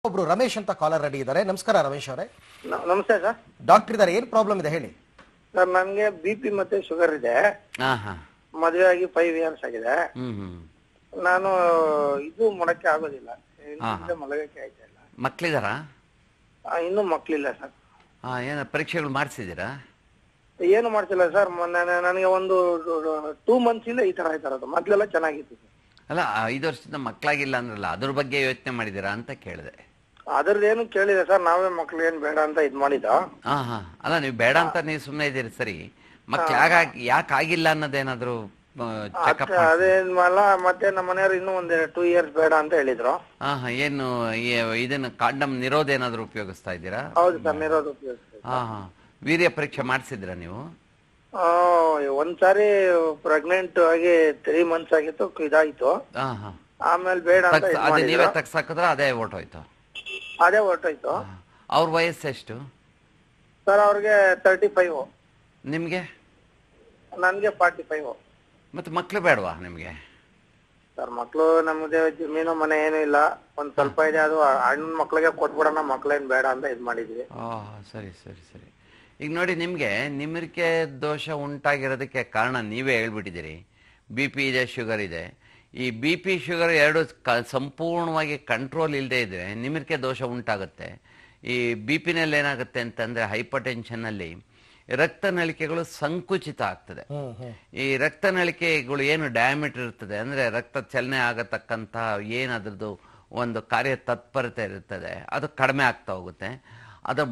ಒಬ್ರು ರಮೇಶ್ ಅಂತ caller ready ಇದ್ದಾರೆ. ನಮಸ್ಕಾರ ರಮೇಶ್ ಅವರೇ. ನಮಸ್ತೆ ಸರ್. ಡಾಕ್ಟರ್ ಇದ್ದಾರೆ, ಏನ್ ಪ್ರಾಬ್ಲಮ್ ಇದೆ ಹೇಳಿ. ಸರ್ ನನ್ಗೆ BP ಮತ್ತೆ ಶುಗರ್ ಇದೆ. ಮದುವೆ ಆಗಿ 5 ಇಯರ್ಸ್ ಆಗಿದೆ. ನಾನು ಇದು ಮಾಡಕ್ಕೆ ಆಗೋದಿಲ್ಲ, ಮಲಗಕ್ಕೆ ಆಯ್ತಾ ಇಲ್ಲ. ಮಕ್ಳಿದಾರ? ಇನ್ನೂ ಮಕ್ಳಿಲ್ಲ ಸರ್. ಏನ ಪರೀಕ್ಷೆಗಳು ಮಾಡಿಸಿದೀರಾ? ಏನು ಮಾಡ್ತಿಲ್ಲ ಸರ್. ನನಗೆ ಒಂದು 2 months ಇಂದ ಈ ತರ ಆಯ್ತಾರದು. ಮೊದ್ಲೆಲ್ಲ ಚೆನ್ನಾಗಿತ್ತು. ಅಲ್ಲ, 5 ವರ್ಷದಿಂದ ಮಕ್ಕಳಾಗಿಲ್ಲ ಅಂದ್ರಲ್ಲ, ಅದ್ರ ಬಗ್ಗೆ ಯೋಚನೆ ಮಾಡಿದೀರಾ ಅಂತ ಕೇಳಿದೆ. ಅದ್ರದ್ದೇನು ಕೇಳಿದೆ ಸರ್, ನಾವೇ ಮಕ್ಳು ಏನ್ ಬೇಡ ಅಂತ ಇದ್ ಮಾಡಿದ. ಅಲ್ಲ, ನೀವು ಬೇಡ ಅಂತ ನೀವು ಸುಮ್ಮನೆ ಇದ್ದೀರಿ ಸರಿ. ಮಕ್ಳು ಯಾಕೆ ಆಗಿಲ್ಲ ಅನ್ನೋದೇನಾದ್ರು ಚೆಕಪ್? ಅದೇನಲ್ಲ, ಮತ್ತೆ ನಮ್ಮ ಮನೆಯವರು ಇನ್ನೂ ಒಂದ್ 2 years ಬೇಡ ಅಂತ ಹೇಳಿದ್ರು. ಏನು ಇದನ್ನ ಕಾಂಡಮ್ ನಿರೋಧ ಏನಾದ್ರು ಉಪಯೋಗಿಸ್ತಾ ಇದ್ದೀರಾ? ಹೌದು ಸರ್, ನಿರೋಧ ಉಪಯೋಗಿಸ್ತಾ. ವೀರ್ಯ ಪರೀಕ್ಷೆ ಮಾಡಿಸಿದ್ರ ನೀವು? ಒಂದ್ಸಾರಿ ಪ್ರೆಗ್ನೆಂಟ್ ಆಗಿ 3 months ಆಗಿತ್ತು, ಇದಾಯ್ತು. ಆಮೇಲೆ ಬೇಡ ಅಂತ ಅದೇ ನೀವೇ ತಗ್ಸಾಕಿದ್ರ? ಅದೇ ಹೊರ್ಟೋಯ್ತು? ಅದೇ ಹೊರ್ಟೋಯ್ತು. ಅವ್ರ ವಯಸ್ಸು ಎಷ್ಟು ಸರ್? ಅವ್ರಿಗೆ 35. ನಿಮ್ಗೆ? ನನ್ಗೆ 45. ಮತ್ತೆ ಮಕ್ಳು ಬೇಡವಾ ನಿಮ್ಗೆ? ಸರ್ ಮಕ್ಳು ನಮ್ಗೆ ಜಮೀನು ಮನೆ ಏನು ಇಲ್ಲ, ಒಂದ್ ಸ್ವಲ್ಪ ಇದೆ, ಅದು ಅಣ್ಣನ ಮಕ್ಳಿಗೆ ಕೊಟ್ಬಿಡೋಣ, ಮಕ್ಳೇನ್ ಬೇಡ ಅಂತ ಇದ್ ಮಾಡಿದ್ವಿ. ಸರಿ ಸರಿ ಸರಿ. ಈಗ ನೋಡಿ, ನಿಮ್ಗೆ ನಿಮಿರಿಕೆ ದೋಷ ಉಂಟಾಗಿರೋದಕ್ಕೆ ಕಾರಣ ನೀವೇ ಹೇಳ್ಬಿಟ್ಟಿದ್ದೀರಿ. BP ಇದೆ, ಶುಗರ್ ಇದೆ. ಈ BP ಶುಗರ್ ಎರಡು ಸಂಪೂರ್ಣವಾಗಿ ಕಂಟ್ರೋಲ್ ಇಲ್ಲದೆ ಇದ್ರೆ ನಿಮಿರಿಕೆ ದೋಷ ಉಂಟಾಗುತ್ತೆ. ಈ BP ನಲ್ಲಿ ಏನಾಗುತ್ತೆ ಅಂತಂದ್ರೆ, ಹೈಪರ್ ಟೆನ್ಷನ್ನಲ್ಲಿ ರಕ್ತನಳಿಕೆಗಳು ಸಂಕುಚಿತ ಆಗ್ತದೆ. ಈ ರಕ್ತನಳಿಕೆಗಳು ಏನು ಡಯಾಮೀಟರ್ ಇರ್ತದೆ ಅಂದ್ರೆ ರಕ್ತ ಚಲನೆ ಆಗತಕ್ಕಂತ ಏನದ್ರದ್ದು ಒಂದು ಕಾರ್ಯ ತತ್ಪರತೆ ಇರ್ತದೆ, ಅದು ಕಡಿಮೆ ಆಗ್ತಾ ಹೋಗುತ್ತೆ. ಅದು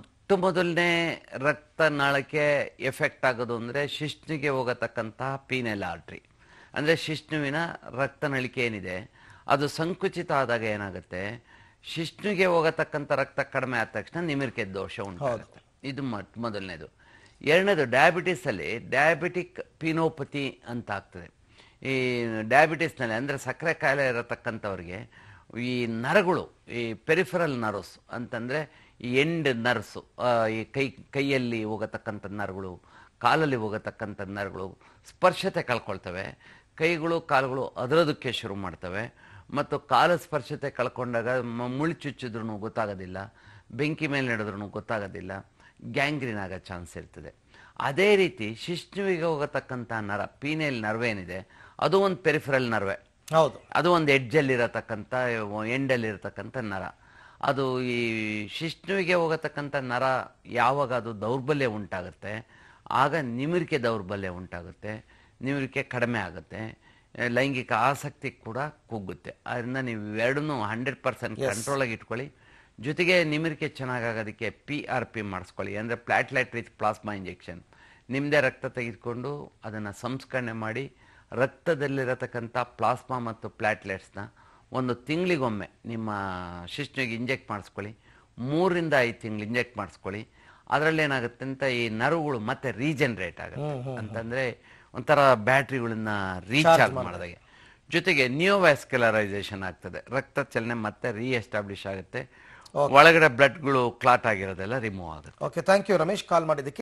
ಮೊದಲನೇ ರಕ್ತನಾಳಕ್ಕೆ ಎಫೆಕ್ಟ್ ಆಗೋದು ಅಂದ್ರೆ ಶಿಶ್ನಿಗೆ ಹೋಗತಕ್ಕಂತಹ ಪೀನೆಲ್ ಆರ್ಟ್ರಿ, ಅಂದ್ರೆ ಶಿಶ್ನುವಿನ ರಕ್ತನಳಿಕೆ ಏನಿದೆ ಅದು ಸಂಕುಚಿತ ಆದಾಗ ಏನಾಗುತ್ತೆ, ಶಿಶ್ನುಗೆ ಹೋಗತಕ್ಕಂಥ ರಕ್ತ ಕಡಿಮೆ ಆದ ತಕ್ಷಣ ನಿಮಿರಿಕೆ ದೋಷ ಉಂಟಾಗುತ್ತೆ. ಇದು ಮೊದಲನೇದು. ಎರಡನೇದು, ಡಯಾಬಿಟಿಸ್ ಅಲ್ಲಿ ಡಯಾಬಿಟಿಕ್ ಪಿನೋಪತಿ ಅಂತ ಆಗ್ತದೆ. ಈ ಡಯಾಬಿಟಿಸ್ನಲ್ಲಿ ಅಂದ್ರೆ ಸಕ್ಕರೆ ಕಾಯಿಲೆ ಇರತಕ್ಕಂಥವ್ರಿಗೆ ಈ ನರಗಳು, ಈ ಪೆರಿಫರಲ್ ನರ್ವ್ಸ್ ಅಂತಂದ್ರೆ ಈ ಎಂಡ್ ನರ್ವ್ಸ್, ಈ ಕೈಯಲ್ಲಿ ಹೋಗತಕ್ಕಂಥ ನರಗಳು, ಕಾಲಲ್ಲಿ ಹೋಗತಕ್ಕಂಥ ನರಗಳು ಸ್ಪರ್ಶತೆ ಕಳ್ಕೊಳ್ತವೆ. ಕೈಗಳು ಕಾಲುಗಳು ಅದರೋದಕ್ಕೆ ಶುರು ಮಾಡ್ತವೆ. ಮತ್ತು ಕಾಲ ಸ್ಪರ್ಶತೆ ಕಳ್ಕೊಂಡಾಗ ಮುಳ್ಳು ಚುಚ್ಚಿದ್ರೂ ಗೊತ್ತಾಗೋದಿಲ್ಲ, ಬೆಂಕಿ ಮೇಲೆ ನಡೆದ್ರೂ ಗೊತ್ತಾಗೋದಿಲ್ಲ, ಗ್ಯಾಂಗ್ರೀನ್ ಆಗೋ ಚಾನ್ಸ್ ಇರ್ತದೆ. ಅದೇ ರೀತಿ ಶಿಶ್ನುವಿಗೆ ಹೋಗತಕ್ಕಂಥ ನರ, ಪೀನೇಲ್ ನರ್ವ್ ಏನಿದೆ, ಅದು ಒಂದು ಪೆರಿಫರಲ್ ನರ್ವೆ. ಹೌದು, ಅದು ಒಂದು ಎಡ್ಜಲ್ಲಿರತಕ್ಕಂಥ, ಎಂಡಲ್ಲಿರತಕ್ಕಂಥ ನರ. ಅದು ಈ ಶಿಶ್ನುವಿಗೆ ಹೋಗತಕ್ಕಂಥ ನರ ಯಾವಾಗ ಅದು ದೌರ್ಬಲ್ಯ ಉಂಟಾಗುತ್ತೆ, ಆಗ ನಿಮಿರಿಕೆ ದೌರ್ಬಲ್ಯ ಉಂಟಾಗುತ್ತೆ, ನಿಮಿರಿಕೆ ಕಡಿಮೆ ಆಗುತ್ತೆ, ಲೈಂಗಿಕ ಆಸಕ್ತಿ ಕೂಡ ಕುಗ್ಗುತ್ತೆ. ಅದರಿಂದ ನೀವು ಎರಡನ್ನೂ 100% ಕಂಟ್ರೋಲಾಗಿ ಇಟ್ಕೊಳ್ಳಿ. ಜೊತೆಗೆ ನಿಮಿರಿಕೆ ಚೆನ್ನಾಗಾಗೋದಕ್ಕೆ PRP ಮಾಡಿಸ್ಕೊಳ್ಳಿ, ಅಂದರೆ ಪ್ಲಾಟ್ಲೈಟ್ ರಿಚ್ ಪ್ಲಾಸ್ಮಾ ಇಂಜೆಕ್ಷನ್. ನಿಮ್ಮದೇ ರಕ್ತ ತೆಗೆದುಕೊಂಡು ಅದನ್ನು ಸಂಸ್ಕರಣೆ ಮಾಡಿ ರಕ್ತದಲ್ಲಿರತಕ್ಕಂಥ ಪ್ಲಾಸ್ಮಾ ಮತ್ತು ಪ್ಲಾಟ್ಲೆಟ್ಸ್ನ ಒಂದು ತಿಂಗಳಿಗೊಮ್ಮೆ ನಿಮ್ಮ ಶಿಶ್ನುವಿಗೆ ಇಂಜೆಕ್ಟ್ ಮಾಡಿಸ್ಕೊಳ್ಳಿ. 3 ರಿಂದ 5 ತಿಂಗಳು ಇಂಜೆಕ್ಟ್ ಮಾಡಿಸ್ಕೊಳ್ಳಿ. ಅದರಲ್ಲಿ ಏನಾಗುತ್ತೆ ಅಂತ, ಈ ನರ್ವ್ಗಳು ಮತ್ತೆ ರೀಜನರೇಟ್ ಆಗುತ್ತೆ. ಅಂತಂದರೆ ಒಂಥರ ಬ್ಯಾಟ್ರಿಗಳನ್ನ ರೀಚಾರ್ಜ್ ಮಾಡಿದಾಗೆ. ಜೊತೆಗೆ ನಿಯೋವ್ಯಾಸ್ಕ್ಯುಲರೈಸೇಷನ್ ಆಗ್ತದೆ, ರಕ್ತ ಚಲನೆ ಮತ್ತೆ ರೀಎಸ್ಟಾಬ್ಲಿಷ್ ಆಗುತ್ತೆ, ಒಳಗಡೆ ಬ್ಲಡ್ಗಳು ಕ್ಲಾಟ್ ಆಗಿರೋದೆಲ್ಲ ರಿಮೂವ್ ಆಗುತ್ತೆ. Okay, thank you Ramesh, call ಮಾಡಿದ್ದಕ್ಕೆ.